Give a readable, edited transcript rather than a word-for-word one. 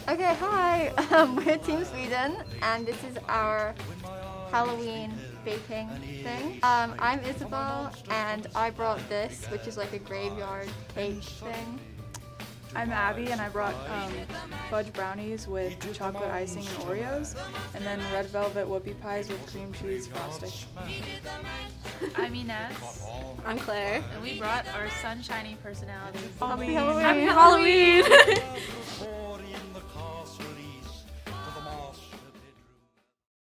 Okay, hi. We're Team Sweden, and this is our Halloween baking thing. I'm Isabel, and I brought this, which is like a graveyard cake thing. I'm Abby, and I brought fudge brownies with chocolate icing and Oreos, and then red velvet whoopie pies with cream cheese frosting. I'm Ines. I'm Claire. And we brought our sunshiny personality. Happy Halloween! Happy Halloween!